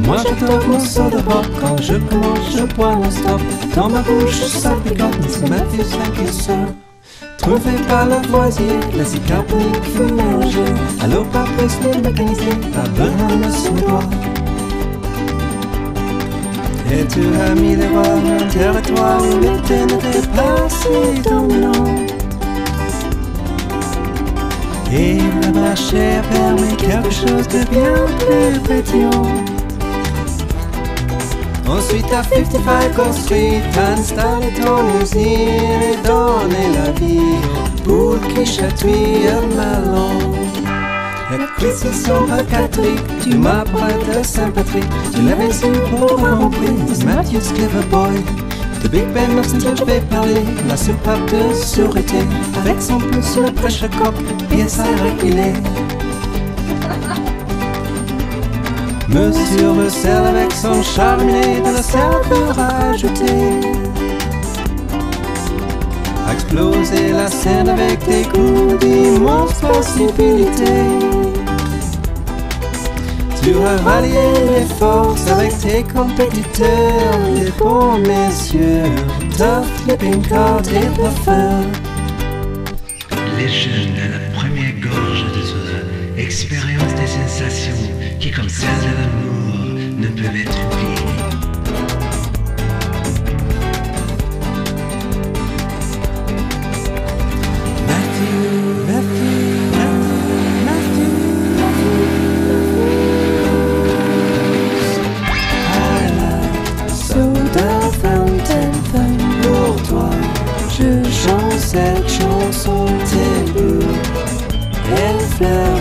Moi j'adore mon soda pop. Quand je commence, je bois non-stop. Dans ma bouche, ça picote. C'est Matthew 5 et ça. Trouvé par la voisier, classique carbonique, fou mélangé. Alors pas presque mécanisé, pas besoin de son doigt. Et tu as mis les rois dans un territoire où l'été n'était pas si dominant. Et le marché a permis quelque chose de bien plus pétillant. Ensuite à 55 Court Street, t'as installé ton usine et donné la vie aux poules qui chatouillent ma langue. L'acquisition catholique, tu m'apprêtes de Saint-Patrick. Tu l'avais su pour un compris, c'est Matthew's Clever Boy. De Big Ben of St. je vais parler, la soupape de sûreté. Avec son pouce sur le prêche-coq, bien ça régulé. Monsieur Russell avec son charbonnet de la serveur ajoutée a explosé la scène avec des coups d'immense possibilité. Tu as rallié les forces avec tes compétiteurs, les bons messieurs, Tough, Flipping Card et Puffer. Les jeunes à la première gorge de soda expérimentent des sensations qui, comme celles de l'amour, ne peuvent être oubliées. Pour toi, je chante cette chanson, tes bouts, elles fleurent.